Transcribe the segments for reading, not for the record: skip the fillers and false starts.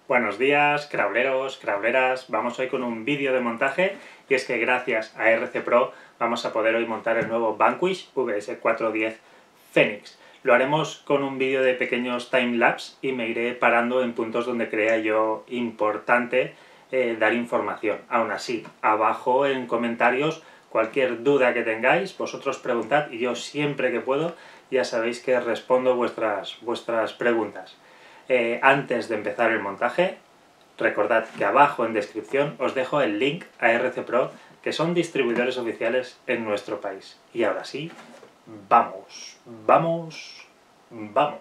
Buenos días, crawleros, crawleras. Vamos hoy con un vídeo de montaje y es que gracias a RC Pro vamos a poder hoy montar el nuevo Vanquish VS410 Phoenix. Lo haremos con un vídeo de pequeños timelapse y me iré parando en puntos donde crea yo importante dar información. Aún así, abajo en comentarios, cualquier duda que tengáis, vosotros preguntad y yo siempre que puedo ya sabéis que respondo vuestras preguntas. Antes de empezar el montaje, recordad que abajo en descripción os dejo el link a RC Pro, que son distribuidores oficiales en nuestro país. Y ahora sí, vamos, vamos, vamos.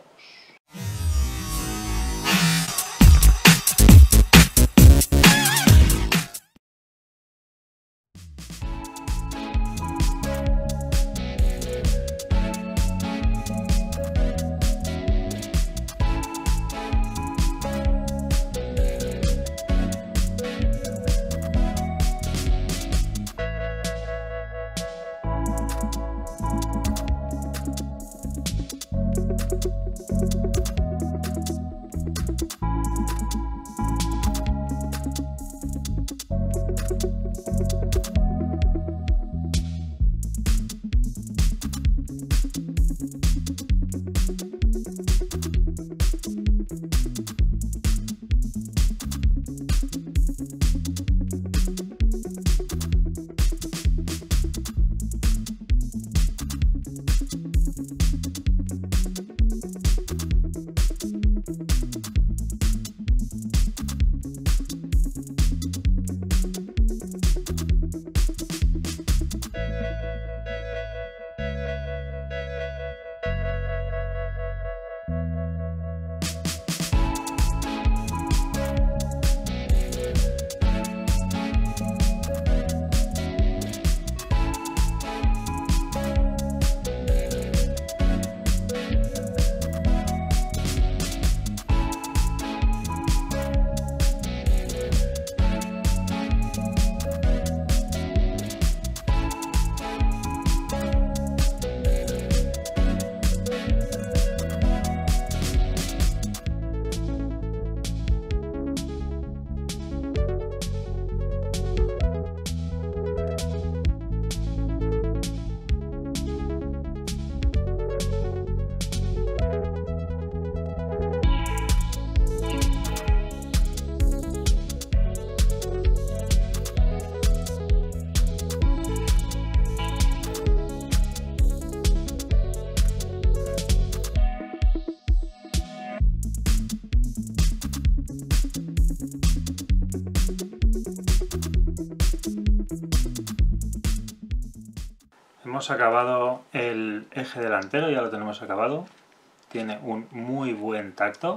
Hemos acabado el eje delantero, ya lo tenemos acabado. Tiene un muy buen tacto.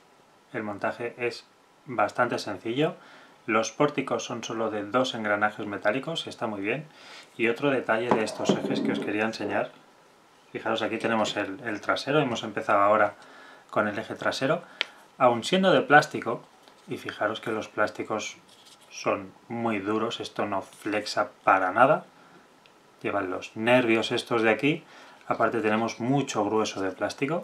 El montaje es bastante sencillo. Los pórticos son solo de 2 engranajes metálicos, está muy bien. Y otro detalle de estos ejes que os quería enseñar. Fijaros, aquí tenemos el trasero, hemos empezado ahora con el eje trasero. Aun siendo de plástico, y fijaros que los plásticos son muy duros, esto no flexa para nada. Llevan los nervios estos de aquí, aparte tenemos mucho grueso de plástico.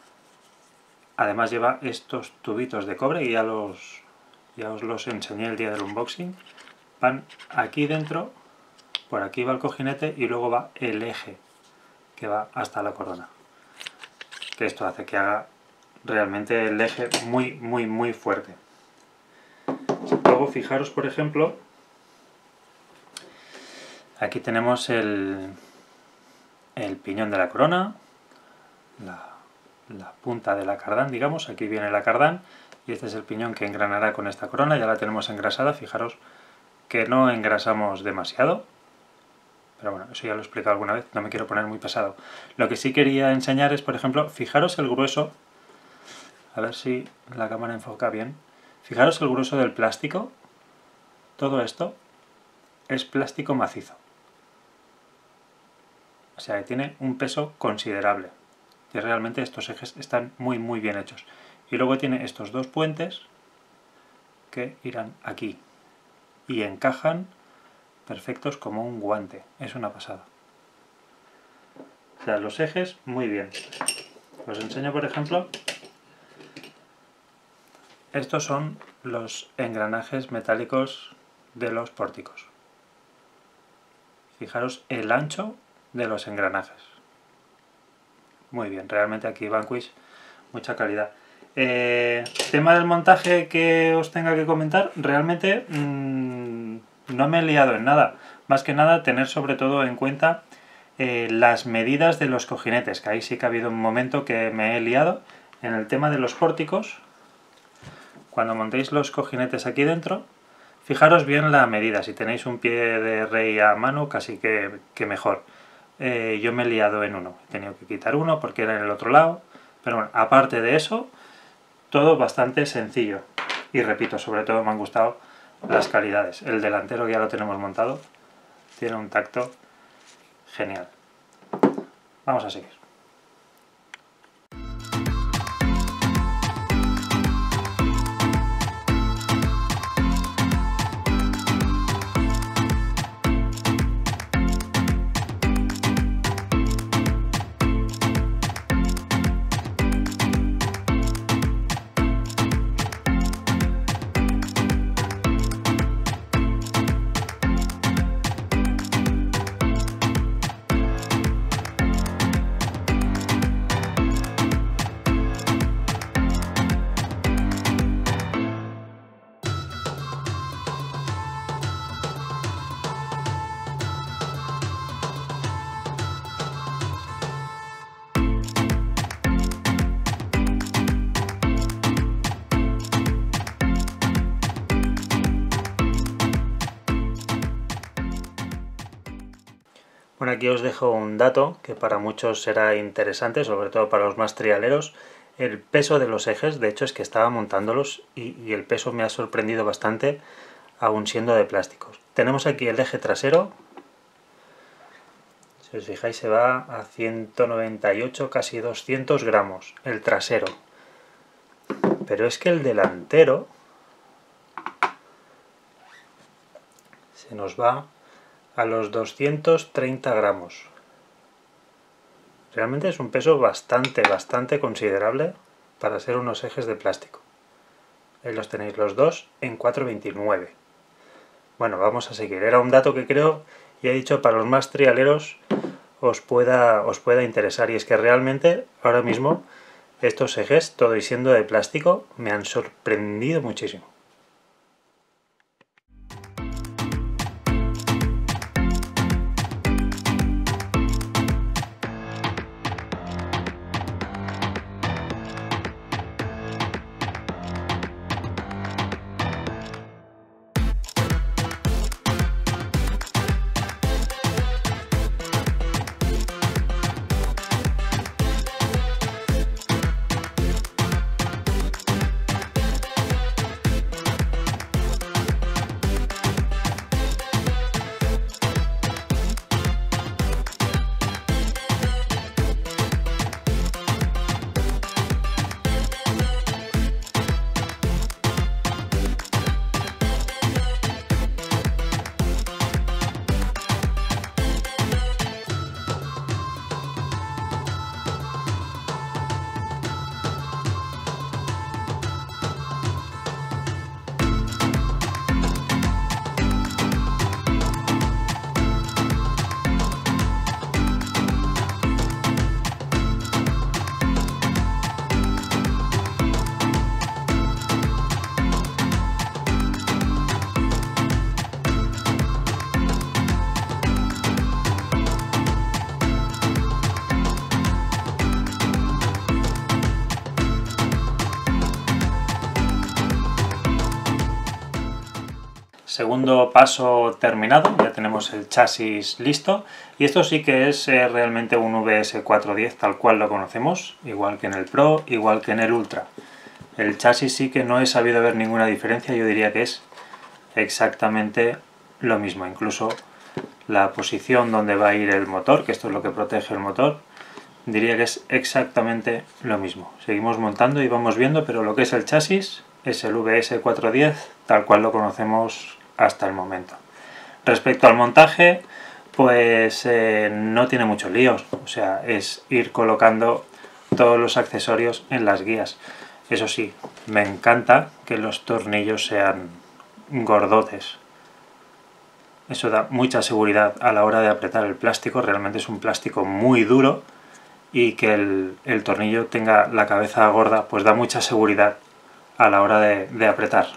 Además lleva estos tubitos de cobre, y ya os los enseñé el día del unboxing. Van aquí dentro, por aquí va el cojinete y luego va el eje, que va hasta la corona. Que esto hace que haga realmente el eje muy fuerte. Luego fijaros, por ejemplo, aquí tenemos el piñón de la corona, la punta de la cardán, digamos, aquí viene la cardán, y este es el piñón que engranará con esta corona, ya la tenemos engrasada, fijaros que no engrasamos demasiado, pero bueno, eso ya lo he explicado alguna vez, no me quiero poner muy pesado. Lo que sí quería enseñar es, por ejemplo, fijaros el grueso, a ver si la cámara enfoca bien, fijaros el grueso del plástico, todo esto es plástico macizo. O sea, que tiene un peso considerable. Y realmente estos ejes están muy bien hechos. Y luego tiene estos dos puentes que irán aquí. Y encajan perfectos como un guante. Es una pasada. O sea, los ejes muy bien. Os enseño, por ejemplo, estos son los engranajes metálicos de los pórticos. Fijaros el ancho de los engranajes. Muy bien, realmente aquí Vanquish, mucha calidad. Tema del montaje que os tenga que comentar, realmente no me he liado en nada. Más que nada tener sobre todo en cuenta las medidas de los cojinetes, que ahí sí que ha habido un momento que me he liado. En el tema de los pórticos, cuando montéis los cojinetes aquí dentro, fijaros bien la medida. Si tenéis un pie de rey a mano, casi que mejor. Yo me he liado en uno, he tenido que quitar uno porque era en el otro lado, pero bueno, aparte de eso, todo bastante sencillo. Y repito, sobre todo me han gustado las calidades. El delantero que ya lo tenemos montado, tiene un tacto genial. Vamos a seguir. Bueno, aquí os dejo un dato que para muchos será interesante, sobre todo para los más trialeros. El peso de los ejes, de hecho es que estaba montándolos y el peso me ha sorprendido bastante, aún siendo de plásticos. Tenemos aquí el eje trasero, si os fijáis se va a 198, casi 200 gramos, el trasero. Pero es que el delantero se nos va a los 230 gramos. Realmente es un peso bastante considerable para ser unos ejes de plástico. Ahí los tenéis los dos en 4,29. Bueno, vamos a seguir. Era un dato que creo, y he dicho, para los más trialeros os pueda interesar. Y es que realmente, ahora mismo, estos ejes, todo y siendo de plástico, me han sorprendido muchísimo. Segundo paso terminado, ya tenemos el chasis listo y esto sí que es realmente un VS410 tal cual lo conocemos, igual que en el Pro, igual que en el Ultra. El chasis sí que no he sabido ver ninguna diferencia, yo diría que es exactamente lo mismo, incluso la posición donde va a ir el motor, que esto es lo que protege el motor, diría que es exactamente lo mismo. Seguimos montando y vamos viendo, pero lo que es el chasis es el VS410 tal cual lo conocemos hasta el momento. Respecto al montaje, pues no tiene muchos líos, o sea, es ir colocando todos los accesorios en las guías. Eso sí, me encanta que los tornillos sean gordotes. Eso da mucha seguridad a la hora de apretar el plástico. Realmente es un plástico muy duro, y que el tornillo tenga la cabeza gorda pues da mucha seguridad a la hora de apretar.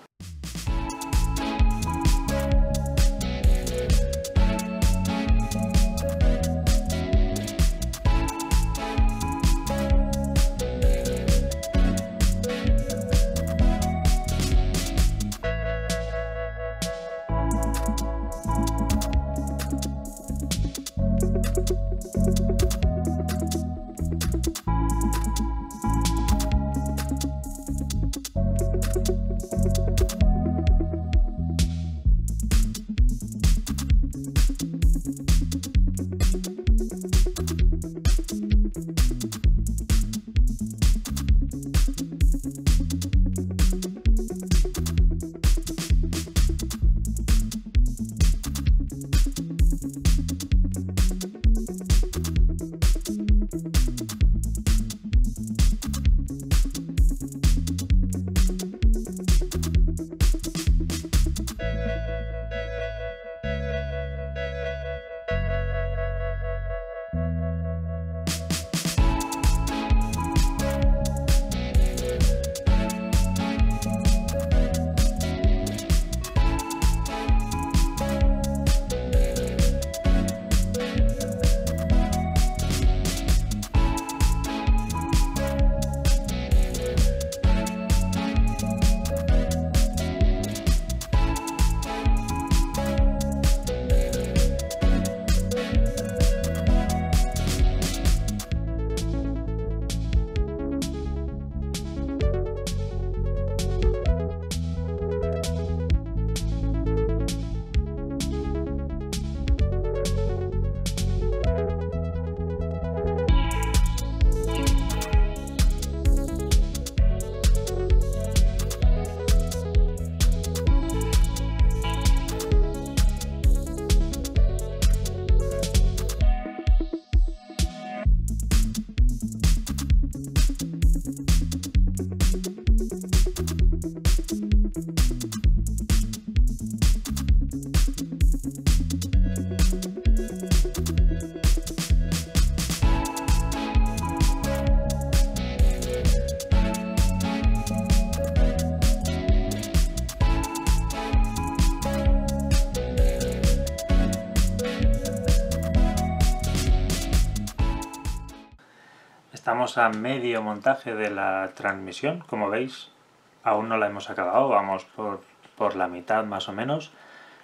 Estamos a medio montaje de la transmisión, como veis, aún no la hemos acabado, vamos por la mitad más o menos.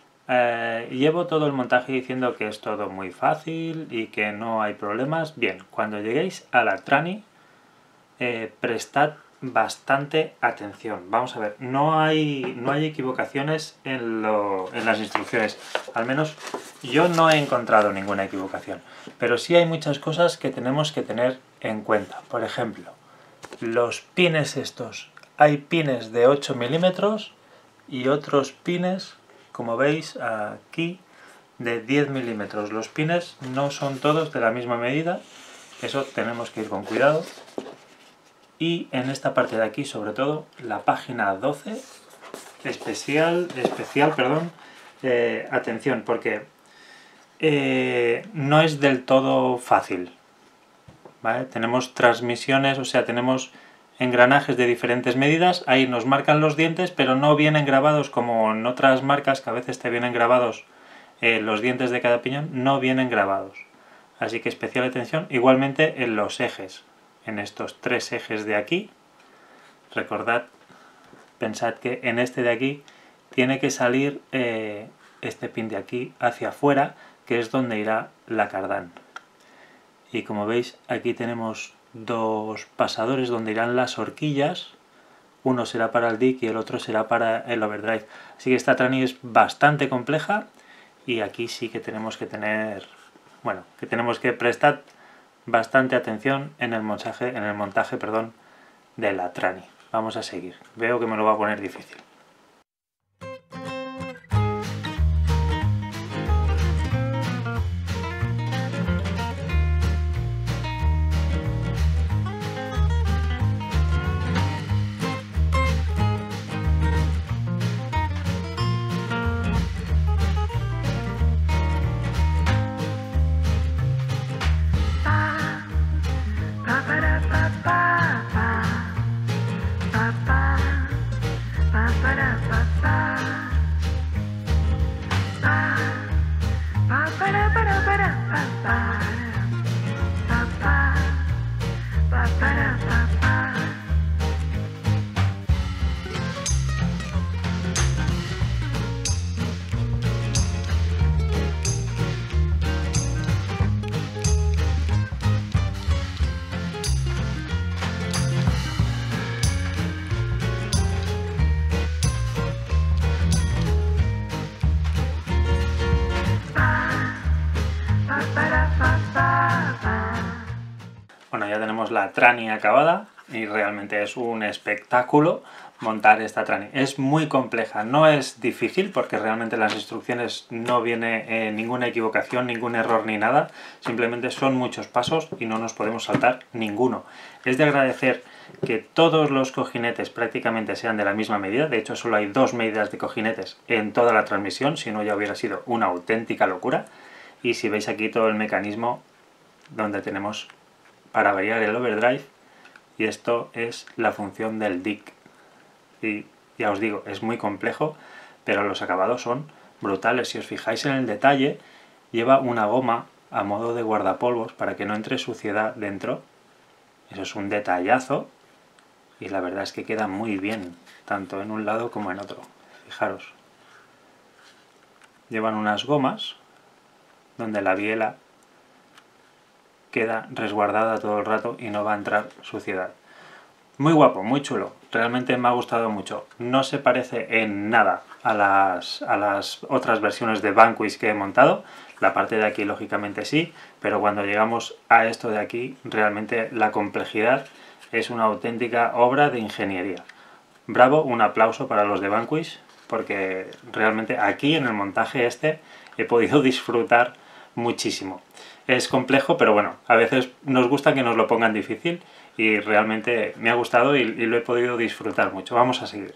Llevo todo el montaje diciendo que es todo muy fácil y que no hay problemas. Bien, cuando lleguéis a la tranny, prestad bastante atención. Vamos a ver, no hay equivocaciones en las instrucciones. Al menos yo no he encontrado ninguna equivocación. Pero sí hay muchas cosas que tenemos que tener en cuenta. Por ejemplo, los pines estos. Hay pines de 8 milímetros y otros pines, como veis aquí, de 10 milímetros. Los pines no son todos de la misma medida. Eso tenemos que ir con cuidado. Y en esta parte de aquí, sobre todo, la página 12, atención, porque no es del todo fácil, ¿vale? Tenemos transmisiones, o sea, tenemos engranajes de diferentes medidas, ahí nos marcan los dientes, pero no vienen grabados como en otras marcas, que a veces te vienen grabados los dientes de cada piñón, no vienen grabados. Así que especial atención, igualmente en los ejes. En estos 3 ejes de aquí, recordad, pensad que en este de aquí tiene que salir este pin de aquí hacia afuera, que es donde irá la cardán. Y como veis, aquí tenemos 2 pasadores donde irán las horquillas. Uno será para el DIC y el otro será para el overdrive. Así que esta tranny es bastante compleja y aquí sí que tenemos que tener, bueno, que tenemos que prestar bastante atención en el montaje, de la tranny. Vamos a seguir. Veo que me lo va a poner difícil. tenemos la Trani acabada y realmente es un espectáculo montar esta Trani. Es muy compleja, no es difícil porque realmente en las instrucciones no viene ninguna equivocación, ningún error ni nada, simplemente son muchos pasos y no nos podemos saltar ninguno. Es de agradecer que todos los cojinetes prácticamente sean de la misma medida, de hecho solo hay 2 medidas de cojinetes en toda la transmisión, si no ya hubiera sido una auténtica locura. Y si veis aquí todo el mecanismo donde tenemos para variar el overdrive, y esto es la función del DIC. Y ya os digo, es muy complejo, pero los acabados son brutales. Si os fijáis en el detalle, lleva una goma a modo de guardapolvos para que no entre suciedad dentro. Eso es un detallazo y la verdad es que queda muy bien, tanto en un lado como en otro. Fijaros. Llevan unas gomas donde la biela queda resguardada todo el rato y no va a entrar suciedad. Muy guapo, muy chulo, realmente me ha gustado mucho. No se parece en nada a las otras versiones de Vanquish que he montado. La parte de aquí lógicamente sí, pero cuando llegamos a esto de aquí, realmente la complejidad es una auténtica obra de ingeniería. Bravo, un aplauso para los de Vanquish, porque realmente aquí en el montaje este he podido disfrutar muchísimo. Es complejo, pero bueno, a veces nos gusta que nos lo pongan difícil y realmente me ha gustado y lo he podido disfrutar mucho. Vamos a seguir.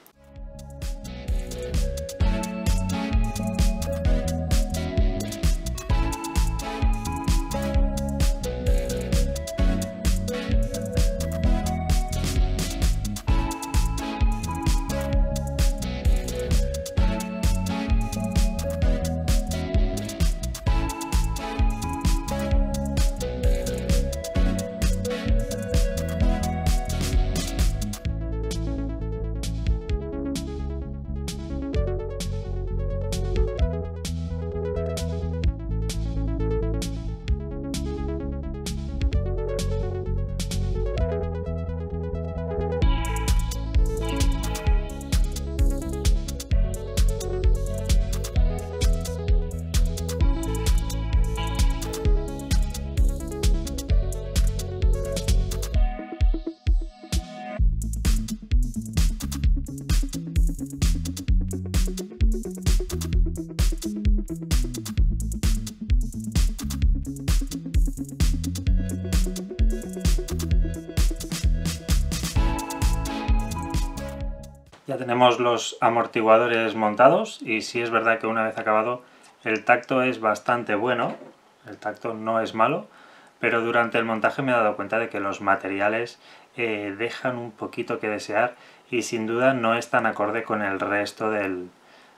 Ya tenemos los amortiguadores montados y sí es verdad que una vez acabado el tacto es bastante bueno, el tacto no es malo, pero durante el montaje me he dado cuenta de que los materiales dejan un poquito que desear y sin duda no es tan acorde con el resto del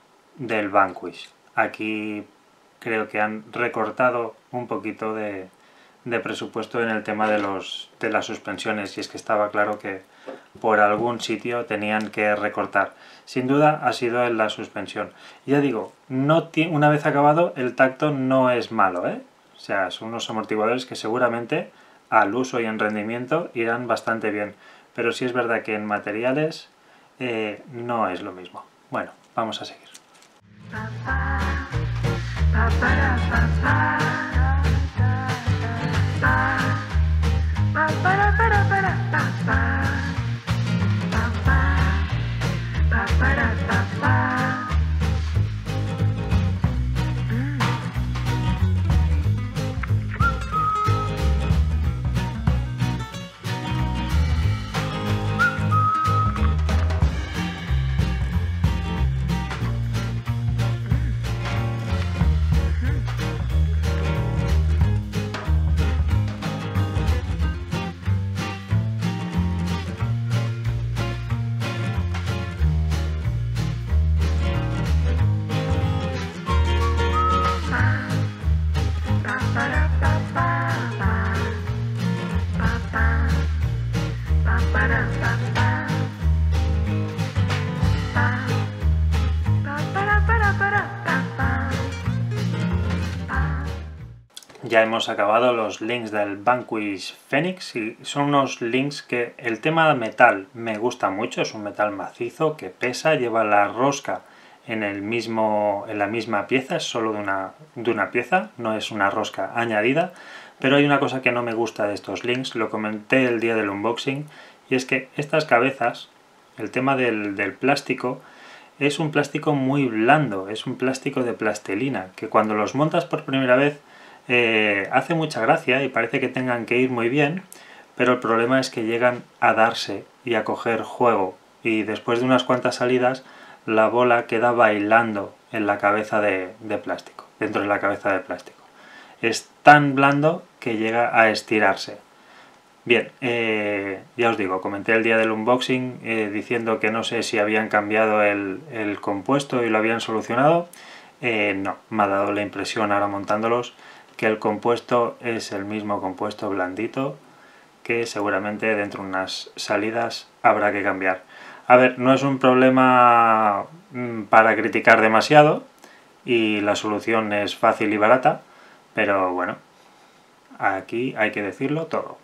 Vanquish. Aquí creo que han recortado un poquito de presupuesto en el tema de las suspensiones y es que estaba claro que por algún sitio tenían que recortar. Sin duda ha sido en la suspensión. Ya digo, una vez acabado el tacto no es malo, ¿eh? O sea, son unos amortiguadores que seguramente al uso y en rendimiento irán bastante bien. Pero sí es verdad que en materiales no es lo mismo. Bueno, vamos a seguir. Ya hemos acabado los links del Vanquish Phoenix y son unos links que el tema metal me gusta mucho, es un metal macizo que pesa, lleva la rosca en la misma pieza, es solo de una pieza, no es una rosca añadida, Pero hay una cosa que no me gusta de estos Lynx, lo comenté el día del unboxing, y es que estas cabezas, el tema del plástico, es un plástico muy blando, es un plástico de plastilina, que cuando los montas por primera vez hace mucha gracia y parece que tengan que ir muy bien, pero el problema es que llegan a darse y a coger juego, y después de unas cuantas salidas la bola queda bailando en la cabeza de plástico, dentro de la cabeza de plástico. Es tan blando que llega a estirarse. Bien, ya os digo, comenté el día del unboxing diciendo que no sé si habían cambiado el compuesto y lo habían solucionado. No, me ha dado la impresión ahora montándolos que el compuesto es el mismo compuesto blandito, que seguramente dentro de unas salidas habrá que cambiar. A ver, no es un problema para criticar demasiado y la solución es fácil y barata, pero bueno, aquí hay que decirlo todo.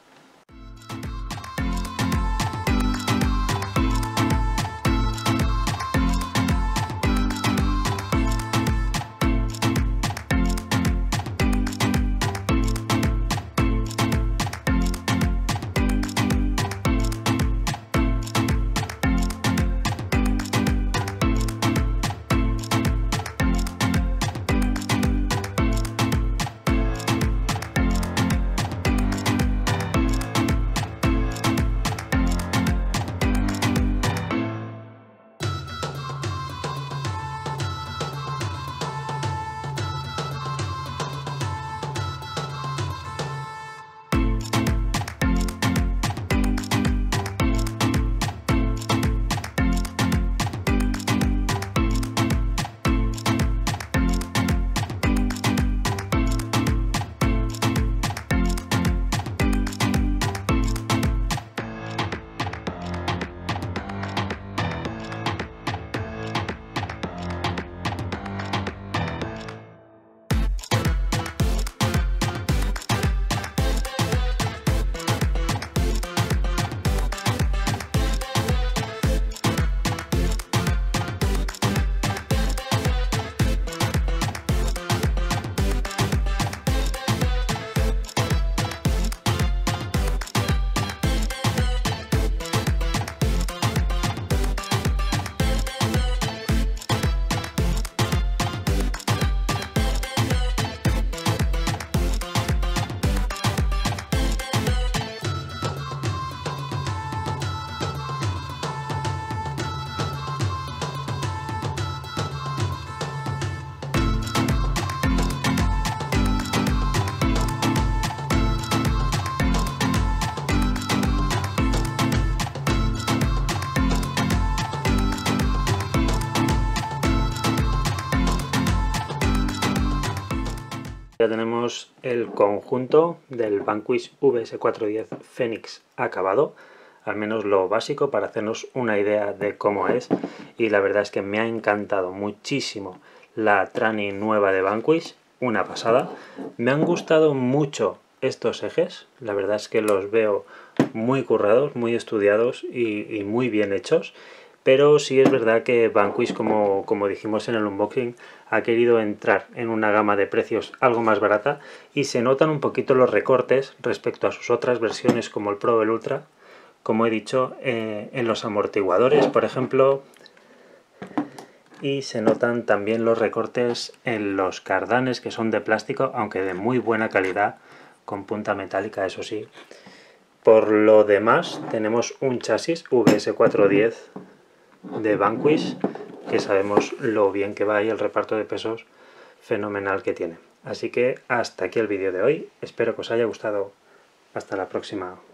Ya tenemos el conjunto del Vanquish VS410 Phoenix acabado, al menos lo básico para hacernos una idea de cómo es, y la verdad es que me ha encantado muchísimo la Tranny nueva de Vanquish, una pasada. Me han gustado mucho estos ejes, la verdad es que los veo muy currados, muy estudiados y muy bien hechos. Pero sí es verdad que Vanquish, como dijimos en el unboxing, ha querido entrar en una gama de precios algo más barata y se notan un poquito los recortes respecto a sus otras versiones como el Pro o el Ultra, como he dicho, en los amortiguadores, por ejemplo, y se notan también los recortes en los cardanes, que son de plástico, aunque de muy buena calidad, con punta metálica, eso sí. Por lo demás, tenemos un chasis VS410 de Vanquish, que sabemos lo bien que va y el reparto de pesos fenomenal que tiene. Así que hasta aquí el vídeo de hoy, espero que os haya gustado. Hasta la próxima.